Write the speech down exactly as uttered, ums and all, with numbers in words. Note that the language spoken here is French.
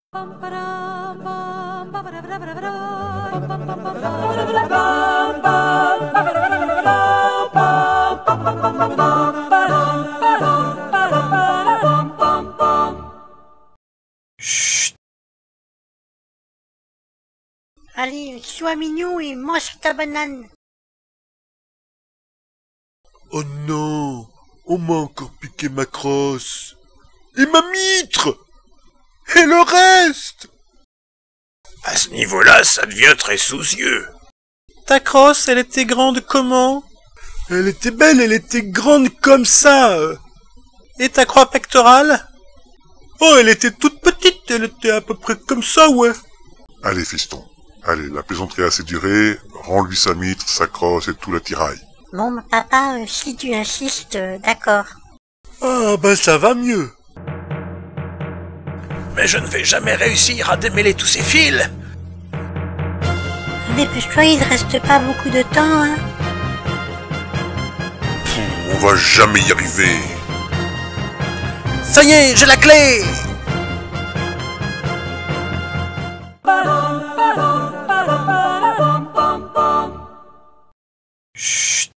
Chut. Allez, sois mignon et mange ta banane. Oh non, on m'a encore piqué ma crosse. Et ma mitre. Et le reste. À ce niveau-là, ça devient très soucieux. Ta crosse, elle était grande comment? Elle était belle, elle était grande comme ça. Et ta croix pectorale? Oh, elle était toute petite, elle était à peu près comme ça, ouais. Allez, fiston. Allez, la plaisanterie a assez duré. Rends-lui sa mitre, sa crosse et tout l'attirail. Bon, papa, euh, si tu insistes, euh, d'accord. Ah, ben ça va mieux. Mais je ne vais jamais réussir à démêler tous ces fils. Dépêche-toi, il ne reste pas beaucoup de temps, hein. Pfff, on va jamais y arriver. Ça y est, j'ai la clé!